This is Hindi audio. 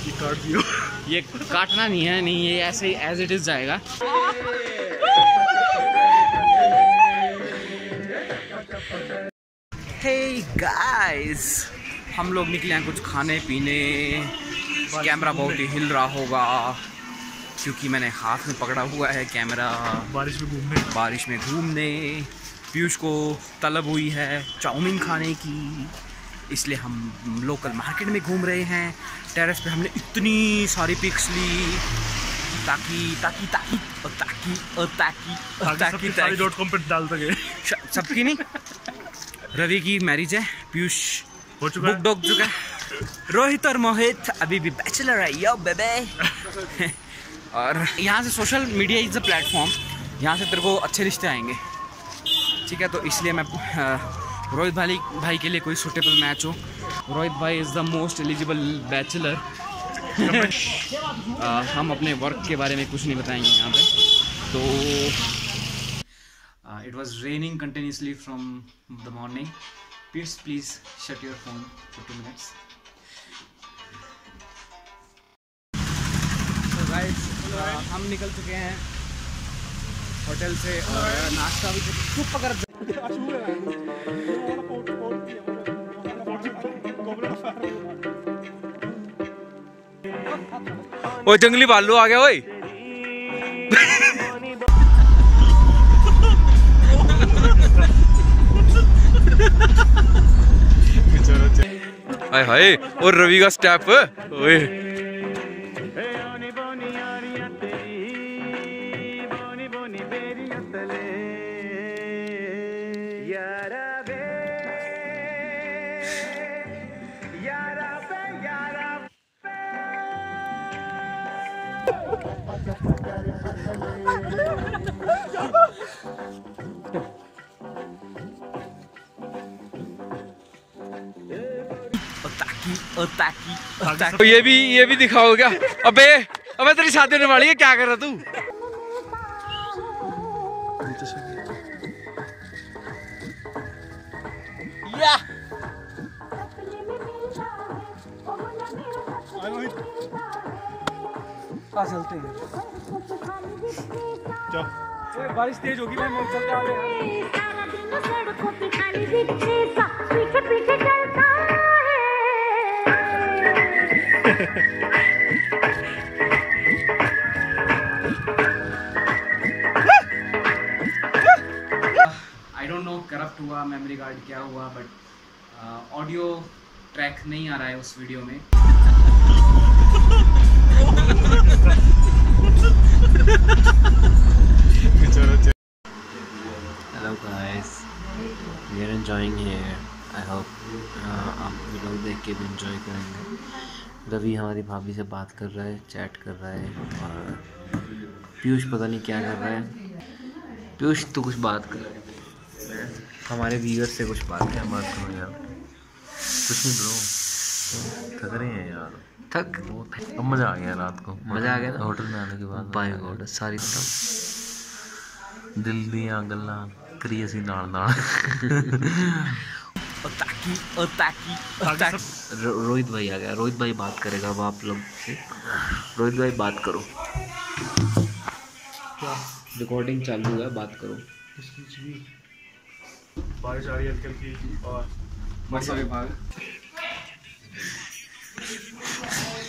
ये काट दियो। ये काटना नहीं है, नहीं ये ऐसे ही एज इट इज जाएगा। हे गाइस, हम लोग निकले हैं कुछ खाने पीने। कैमरा बहुत ही हिल रहा होगा क्योंकि मैंने हाथ में पकड़ा हुआ है कैमरा। बारिश में घूमने पीयूष को तलब हुई है चाउमीन खाने की, इसलिए हम लोकल मार्केट में घूम रहे हैं। टेरेस पे हमने इतनी सारी पिक्स ली ताकि ताकि ताकि ताकि ताकि ताकि .com पे डाल सके। सबकी नहीं, रवि की मैरिज है, पीयूष हो चुका है, बुक डॉग चुका है, रोहित और मोहित अभी भी बैचलर है यो बेबे। और यहाँ से social media is the platform, यहाँ से तेरे को अच्छे रिश्ते आएंगे, ठीक है। तो इसलिए मैं रोहित भाई के लिए कोई सूटेबल मैच हो। रोहित भाई is the most eligible bachelor. हम अपने वर्क के बारे में कुछ नहीं बताएंगे यहाँ पे। तो it was raining continuously from the morning. Please shut your phone for 2 minutes. So guys, हम निकल चुके हैं होटल से और नाश्ता भी चुप पकड़। ओ जंगली भालू आ गया ओए। हाय हाय, और रवि का स्टेप ओए। तो ये भी दिखाओ क्या? अबे तेरी शादी होने वाली है, क्या कर रहा तू? या चलते हैं। बारिश तेज होगी, मैं चलते आ गया। आई डोंट नो करप्ट हुआ मेमोरी कार्ड क्या हुआ, बट ऑडियो ट्रैक नहीं आ रहा है उस वीडियो में। Hello guys, we are enjoying here. I hope आप भी लोग देख के भी एंजॉय करेंगे। रवि हमारी भाभी से बात कर रहा है, चैट कर रहा है, और पीयूष पता नहीं क्या कर रहा है। पीयूष तू कुछ बात कर, हमारे व्यूअर से कुछ बात करो यार। कुछ नहीं ब्रो, थक रहे हैं यार। थक अब मज़ा आ गया रात को, मज़ा आ गया ना होटल में आने के बाद। बाय गॉड सारी दिल दियां गल्लां करी असीं नाल रोहित भाई आ गया, रोहित भाई बात करेगा अब आप लोग से। रोहित भाई बात करो, रिकॉर्डिंग चालू है, बात करो। बारिश आ रही है आजकल की और मौसम विभाग